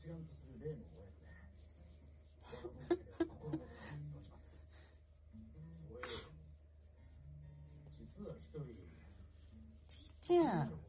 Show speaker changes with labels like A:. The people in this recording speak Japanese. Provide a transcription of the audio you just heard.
A: 一丸とする例の親子で、心も育ちます。そういう実は一人
B: ちっちゃい。